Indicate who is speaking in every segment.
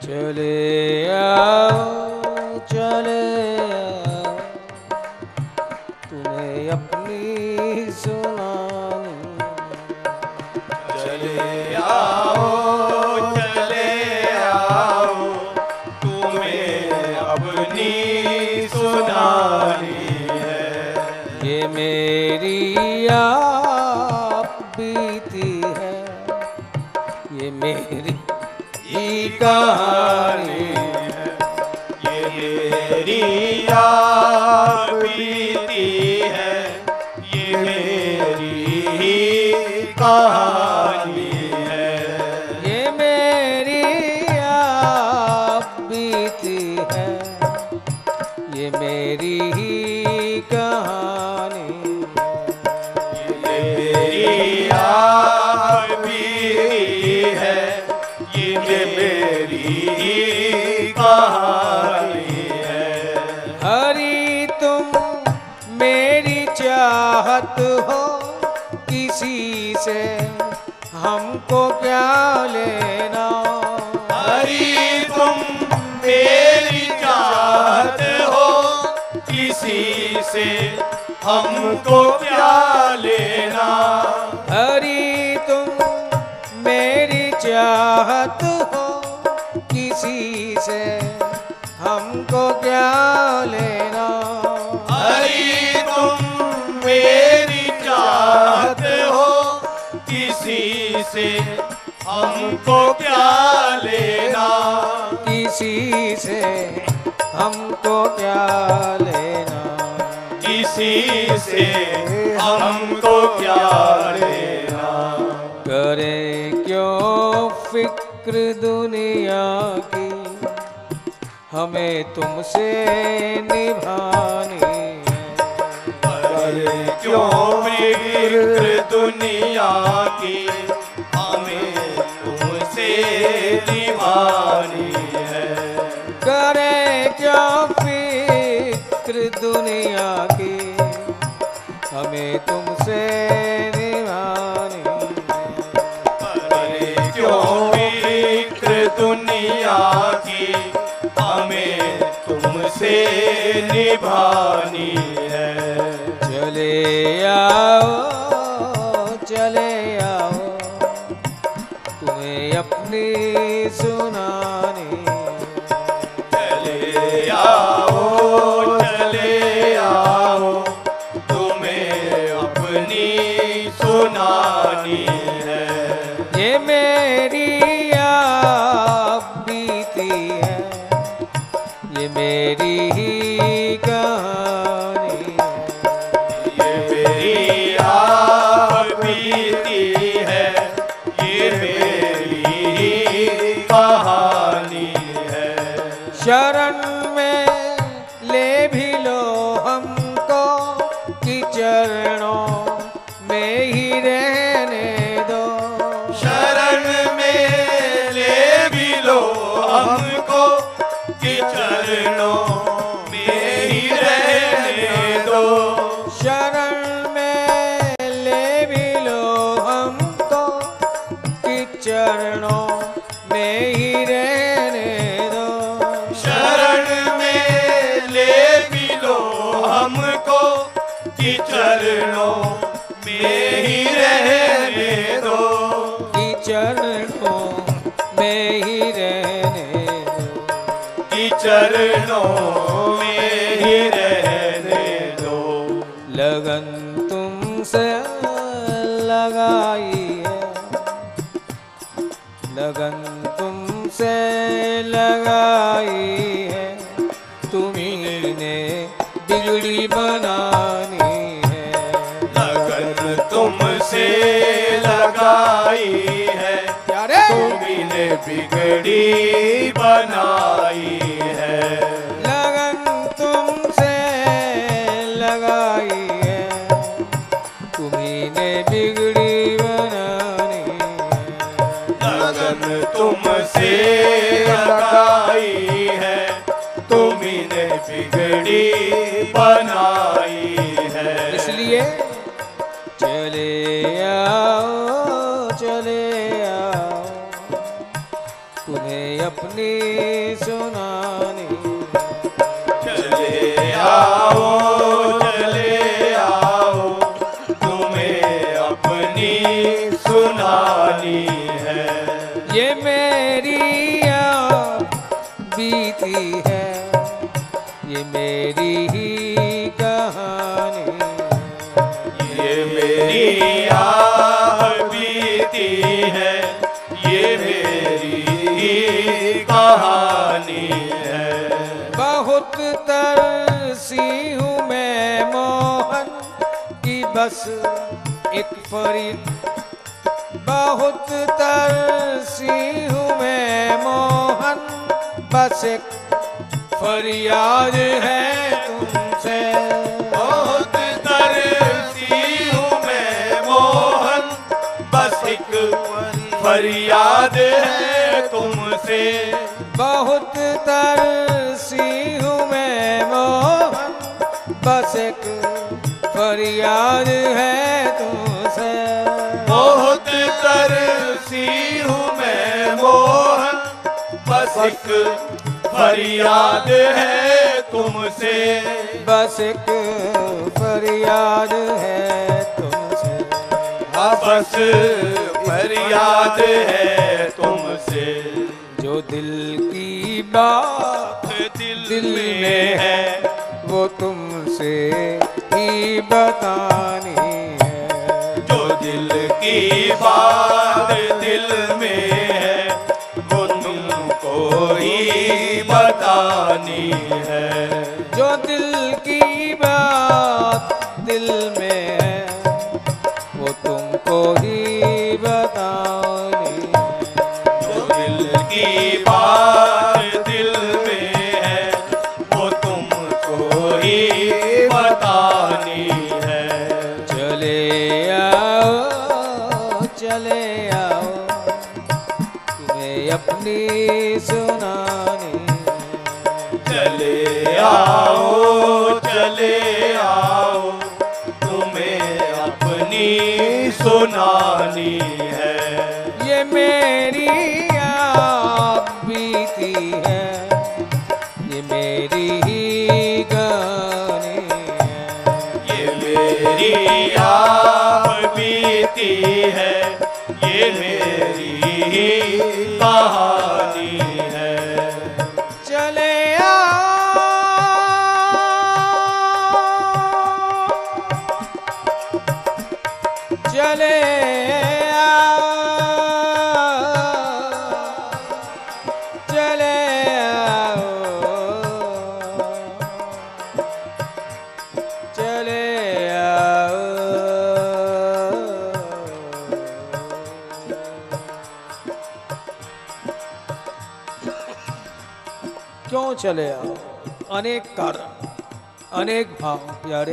Speaker 1: चले आओ चले आओ, तुम्हें अपनी सुनानी।
Speaker 2: चले आओ तुम्हें अपनी सुनानी है।
Speaker 1: ये मेरी आप बीती है, ये मेरी
Speaker 2: कहानी है। ये मेरी याद बीती है, ये मेरी कहानी है।
Speaker 1: ये मेरी आप बीती है, ये मेरी ही कहानी।
Speaker 2: ये मेरी याद बीती है, ये मेरी कहानी है।
Speaker 1: हरी तुम मेरी चाहत हो, किसी से हमको क्या लेना।
Speaker 2: हरी तुम मेरी चाहत हो, किसी से हमको क्या लेना।
Speaker 1: हरी तुम मेरी चाहत हो, किसी से हमको क्या लेना।
Speaker 2: हरी तुम मेरी चाहत हो, किसी से हमको क्या लेना।
Speaker 1: किसी से हमको क्या लेना।
Speaker 2: किसी से हमको क्या लेना।
Speaker 1: करे क्यों फिक्र दुनिया की, हमें तुमसे निभानी है।
Speaker 2: करे क्यों फिक्र दुनिया की, हमें तुमसे निभानी है।
Speaker 1: करे क्यों फिक्र दुनिया की, हमें तुमसे निभानी है।
Speaker 2: करे क्यों फिक्र दुनिया की, हमें तुमसे निभानी है।
Speaker 1: चले आओ चले आओ, तुम्हें अपनी सुनानी।
Speaker 2: चले आओ तुम्हें अपनी सुनानी है।
Speaker 1: ये मेरी आप बीती है, ये मेरी ही कहानी है।
Speaker 2: ये मेरी आप बीती है, ये मेरी कहानी है।
Speaker 1: शरण में ले भी लो हमको, कि चरणों में ही रहने दो।
Speaker 2: शरण में ले भी लो हमको, कि चरणों में ही रहने दो।
Speaker 1: शरण में ले भी लो हमको, कि चरणों में ही रहने दो।
Speaker 2: शरण में ले भी लो हमको, कि चरणों में ही रहने दो।
Speaker 1: कि चरणों में ही रहने दो।
Speaker 2: कि चरणों में ही रहने दो।
Speaker 1: लगन तुमसे लगाई है, लगन तुमसे लगाई है, तुम्ही ने बिगड़ी बनानी है।
Speaker 2: लगन तुमसे लगाई है,
Speaker 1: प्यारे
Speaker 2: तुमने बिगड़ी बनाई है।
Speaker 1: लगन तुमसे लगाई है, तुम्ही ने बिगड़ी बनानी है।
Speaker 2: लगन तुमसे लगाई है, तुमने बिगड़ी बनाई है।
Speaker 1: इसलिए चले आओ तुम्हें अपनी सुनानी।
Speaker 2: चले आओ तुम्हें अपनी सुनानी है।
Speaker 1: ये मेरी बीती है, ये मेरी ही कहानी।
Speaker 2: ये मेरी बीती है, ये मेरी ही कहानी है।
Speaker 1: बहुत तरसी हूँ मैं मोहन की बस एक बहुत तरसी हूँ मैं मोहन बस एक फरियाद है तुमसे।
Speaker 2: बहुत तरसी हूँ मैं मोहन बस एक फरियाद है तुमसे।
Speaker 1: बहुत तरसी हूँ मैं मोहन बस एक फरियाद है तुमसे।
Speaker 2: बहुत तरसी हूँ मैं मोहन बस एक फरियाद है तुमसे।
Speaker 1: बस एक फरियाद है तुमसे।
Speaker 2: बस फरियाद है तुमसे।
Speaker 1: जो दिल की बात
Speaker 2: दिल में है
Speaker 1: वो तुमसे ही बतानी है।
Speaker 2: जो दिल की बात दिल में है वो तुमको ही बतानी है।
Speaker 1: जो दिल की बात दिल में है वो तुमको ही बतानी है।
Speaker 2: जो दिल की बात दिल में है वो तुमको ही बतानी है।
Speaker 1: चले आओ तुम्हें अपनी सुनानी।
Speaker 2: चले आओ तुम्हें अपनी सुनानी है।
Speaker 1: ये मेरी बीती है, ये मेरी ही गानी है।
Speaker 2: ये मेरी बीती है, ये मेरी ही कहानी है।
Speaker 1: चले क्यों चले आओ? अनेक कारण, अनेक भाव प्यारे।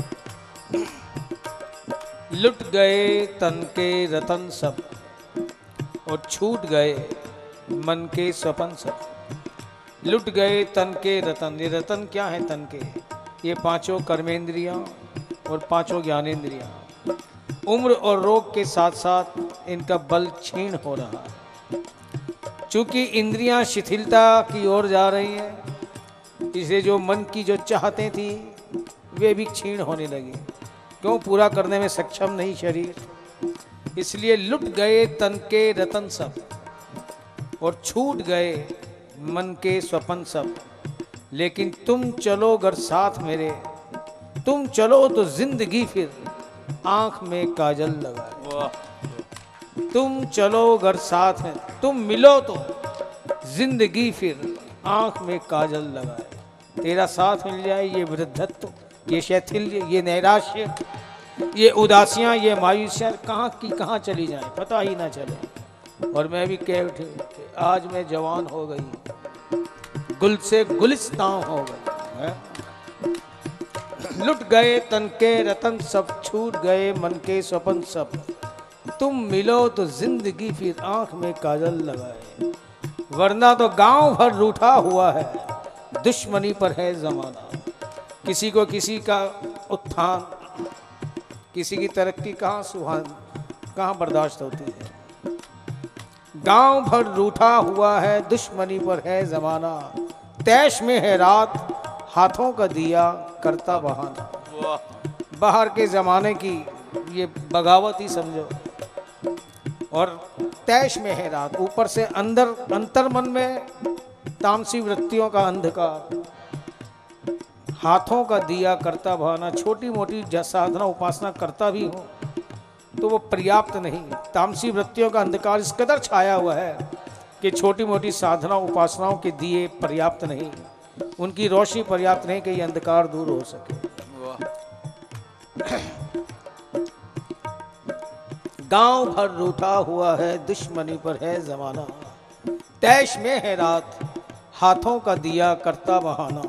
Speaker 1: लुट गए तन के रतन सब और छूट गए मन के सपन सब। लुट गए तन के रतन। ये रतन क्या है तन के? ये पांचों कर्मेंद्रियां और पांचों ज्ञानेंद्रियां। उम्र और रोग के साथ साथ इनका बल क्षीण हो रहा है। चूंकि इंद्रियां शिथिलता की ओर जा रही हैं, इसलिए जो मन की जो चाहतें थी वे भी क्षीण होने लगी। क्यों? पूरा करने में सक्षम नहीं शरीर। इसलिए लुट गए तन के रतन सब और छूट गए मन के स्वपन सब। लेकिन तुम चलो अगर साथ मेरे, तुम चलो तो जिंदगी फिर आंख में काजल लगाए। तुम चलो अगर साथ में, तुम मिलो तो जिंदगी फिर आंख में काजल लगाए। तेरा साथ मिल जाए, ये वृद्धत्व, ये शैथिल्य, ये नैराश्य, ये उदासियां, ये मायूसियां कहाँ की कहाँ चली जाए पता ही ना चले। और मैं भी कह उठे आज मैं जवान हो गई, गुल से गुलिस्तां हो गई है। लुट गए तन के रतन सब, छूट गए मन के स्वपन सब। तुम मिलो तो जिंदगी फिर आंख में काजल लगाए। वरना तो गांव भर रूठा हुआ है, दुश्मनी पर है जमाना। किसी को किसी का उत्थान, किसी की तरक्की कहाँ सुहान, कहाँ बर्दाश्त होती है। गांव भर रूठा हुआ है, दुश्मनी पर है जमाना, तैश में है रात, हाथों का दिया करता बहाना। बाहर के जमाने की ये बगावत ही समझो, और तैश में है रात, ऊपर से अंदर अंतर्मन में तामसी वृत्तियों का अंधकार, हाथों का दिया करता बहाना। छोटी मोटी साधना उपासना करता भी हो तो वो पर्याप्त नहीं। तामसी वृत्तियों का अंधकार इस कदर छाया हुआ है कि छोटी मोटी साधना उपासनाओं के दिए पर्याप्त नहीं, उनकी रोशनी पर्याप्त नहीं कि ये अंधकार दूर हो सके। गांव भर रूठा हुआ है, दुश्मनी पर है जमाना, तैश में है रात, हाथों का दिया करता बहाना।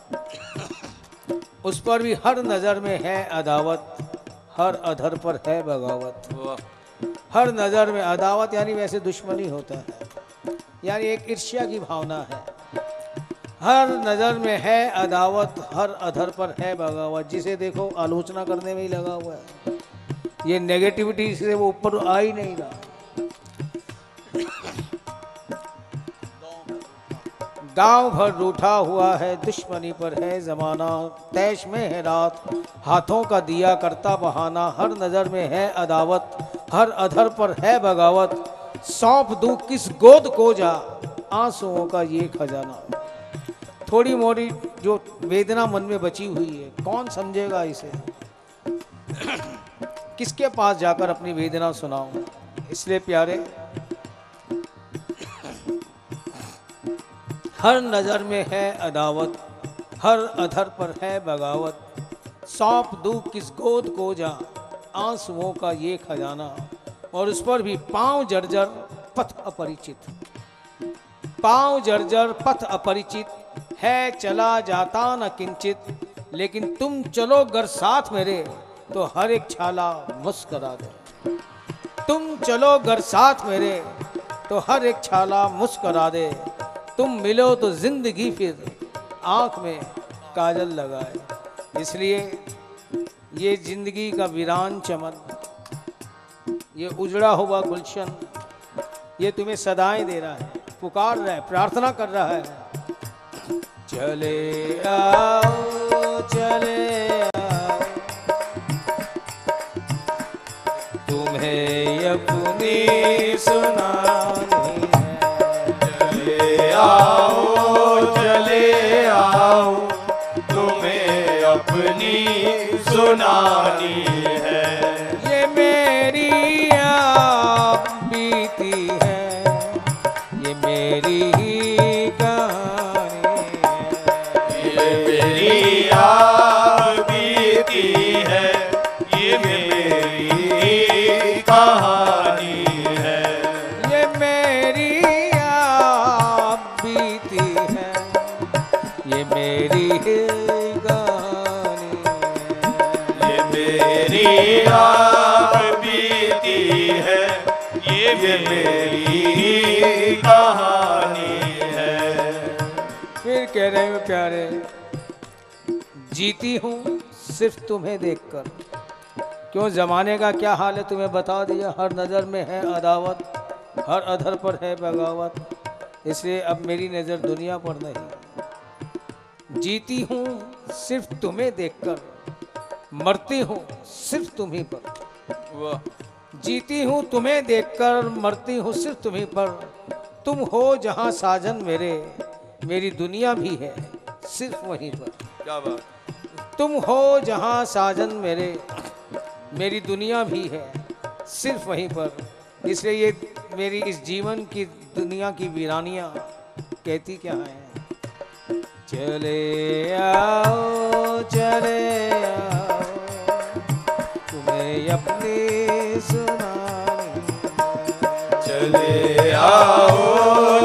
Speaker 1: उस पर भी हर नजर में है अदावत, हर अधर पर है बगावत। हर नजर में अदावत यानी वैसे दुश्मनी होता है, यानी एक ईर्ष्या की भावना है। हर नजर में है अदावत, हर अधर पर है बगावत। जिसे देखो आलोचना करने में ही लगा हुआ है, ये नेगेटिविटी से वो ऊपर आ ही नहीं रहा। गांव भर रूठा हुआ है, दुश्मनी पर है जमाना, तैश में है रात, हाथों का दिया करता बहाना। हर नजर में है अदावत, हर अधर पर है बगावत। सौंप दूं किस गोद को जा, आंसुओं का ये खजाना। थोड़ी मोड़ी जो वेदना मन में बची हुई है, कौन समझेगा इसे? किसके पास जाकर अपनी वेदना सुनाऊं? इसलिए प्यारे, हर नजर में है अदावत, हर अधर पर है बगावत। सौंप दूं किस गोद को जा, आंसुओं का ये खजाना। और उस पर भी पांव जर्जर पथ अपरिचित, पांव जर्जर पथ अपरिचित है, चला जाता न किंचित। लेकिन तुम चलो गर साथ मेरे, तो हर एक छाला मुस्करा दे। तुम चलो गर साथ मेरे, तो हर एक छाला मुस्करा दे। तुम मिलो तो जिंदगी फिर आंख में काजल लगाए। इसलिए ये जिंदगी का वीरान चमन, ये उजड़ा हुआ गुलशन, ये तुम्हें सदाएं दे रहा है, पुकार रहा है, प्रार्थना कर रहा है। चले आओ चले आओ, तुम्हें अपनी सुनानी है।
Speaker 2: चले आओ, तुम्हें अपनी सुनानी है।
Speaker 1: ये मेरी आप बीती है, ये मेरी ही कहानी है।
Speaker 2: ये मेरी आप बीती है, ये मेरी कहानी है।
Speaker 1: ये मेरी आप बीती है, ये मेरी ही कहानी है।
Speaker 2: ये मेरी आप बीती है, ये मेरी कहानी है।
Speaker 1: फिर कह रहे हो प्यारे, जीती हूँ सिर्फ तुम्हें देखकर। क्यों, जमाने का क्या हाल है तुम्हें बता दिया। हर नज़र में है अदावत, हर अधर पर है बगावत। इसलिए अब मेरी नज़र दुनिया पर नहीं। जीती हूँ सिर्फ तुम्हें देखकर, मरती हूँ सिर्फ तुम्हीं पर। जीती हूँ तुम्हें देखकर, मरती हूँ सिर्फ तुम्हीं पर। तुम हो जहाँ साजन मेरे, मेरी दुनिया भी है सिर्फ वहीं पर।
Speaker 2: क्या बात।
Speaker 1: तुम हो जहाँ साजन मेरे, मेरी दुनिया भी है सिर्फ वहीं पर। इसलिए ये मेरी इस जीवन की दुनिया की वीरानियाँ कहती क्या है? चले आओ तुम्हें अपनी सुनानी।
Speaker 2: चले आओ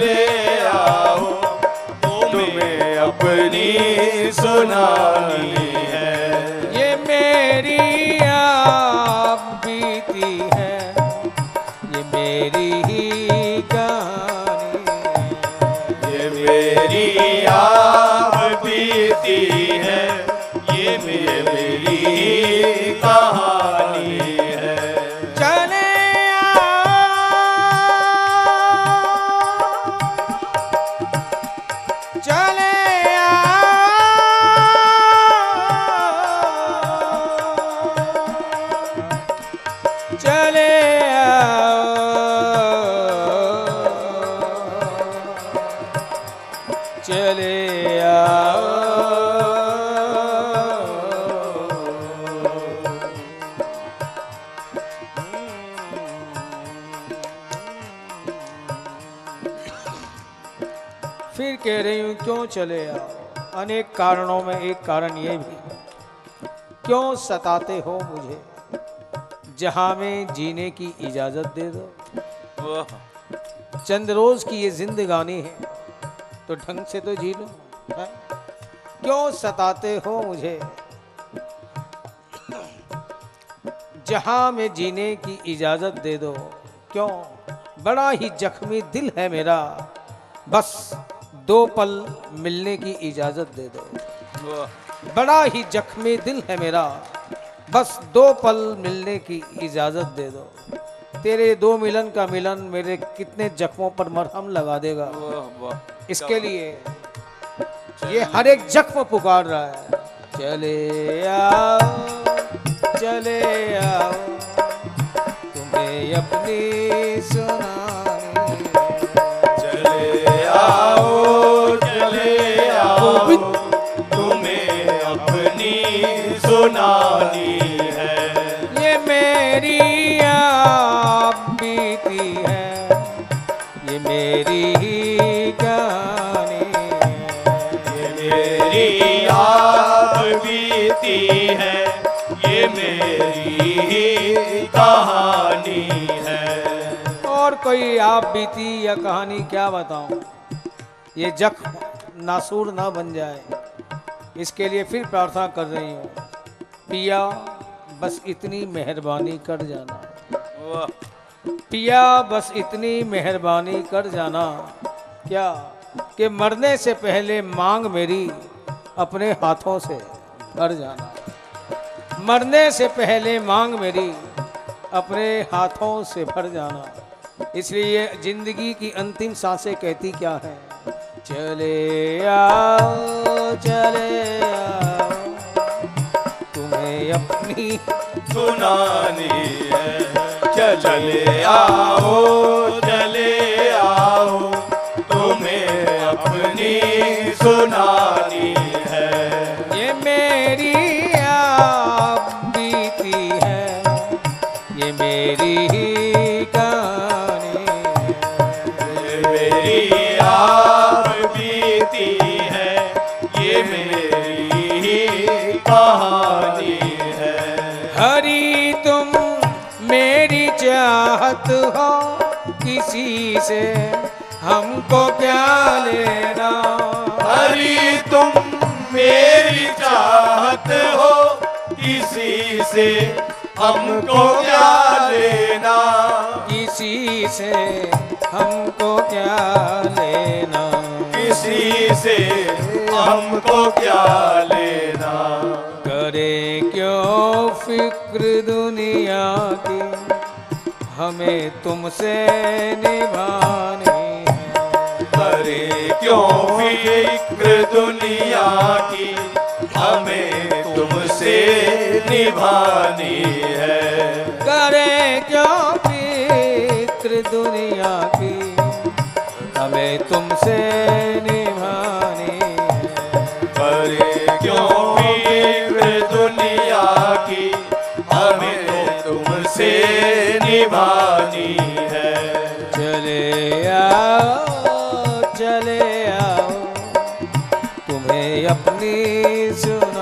Speaker 2: तुम्हें अपनी सुनानी है।
Speaker 1: ये मेरी आप बीती है, ये मेरी ही कहानी है।
Speaker 2: ये मेरी आप बीती है, ये मेरी कहानी है।
Speaker 1: चले आओ चले आओ। फिर कह रही हूं क्यों चले आओ, अनेक कारणों में एक कारण ये भी, क्यों सताते हो मुझे, जहां में जीने की इजाजत दे दो। चंद रोज की ये जिंदगानी है तो ढंग से तो जी लो, है? क्यों सताते हो मुझे, जहां में जीने की इजाजत दे दो। क्यों, बड़ा ही जख्मी दिल है मेरा, बस 2 पल मिलने की इजाजत दे दो। बड़ा ही जख्मी दिल है मेरा, बस 2 पल मिलने की इजाजत दे दो। तेरे 2 मिलन का मिलन मेरे कितने जख्मों पर मरहम लगा देगा। इसके लिए ये हर एक जख्म पुकार रहा है, चले आओ चले आओ, तुम्हें अपनी सुनानी।
Speaker 2: चले आओ चले आओ, तुम्हें अपनी सुनानी है।
Speaker 1: ये मेरी आप बीती है, ये मेरी ही कहानी है।
Speaker 2: ये मेरी आप बीती है, ये मेरी ही कहानी है।
Speaker 1: और कोई आप बीती या कहानी क्या बताऊं, ये जख्म नासूर ना बन जाए, इसके लिए फिर प्रार्थना कर रही हूँ, पिया बस इतनी मेहरबानी कर जाना। पिया बस इतनी मेहरबानी कर जाना, क्या कि मरने से पहले मांग मेरी अपने हाथों से भर जाना। मरने से पहले मांग मेरी अपने हाथों से भर जाना। इसलिए जिंदगी की अंतिम सांसें कहती क्या है, चले आओ तुम्हें अपनी
Speaker 2: सुनानी है। चले आओ तुम्हें अपनी सुनानी है।
Speaker 1: ये मेरी आप बीती है, ये मेरी ही कहानी है।
Speaker 2: ये मेरी आप बीती है, ये मेरी ही कहानी है।
Speaker 1: हरी तुम मेरी चाहत हो, किसी से हमको क्या लेना।
Speaker 2: हरी तुम मेरी चाहत हो, किसी से हमको क्या लेना।
Speaker 1: किसी से हमको क्या लेना।
Speaker 2: किसी से हमको क्या लेना।
Speaker 1: करे क्यों फिक्र दुनिया की, हमें तुमसे निभानी है।
Speaker 2: करे क्यों फिक्र दुनिया की, हमें तुमसे निभानी है।
Speaker 1: करे क्यों फिक्र दुनिया की, हमें तुमसे निभानी है।
Speaker 2: करे क्यों फिक्र दुनिया की, हमें तुमसे निभानी है।
Speaker 1: चले आओ तुम्हें अपनी सुन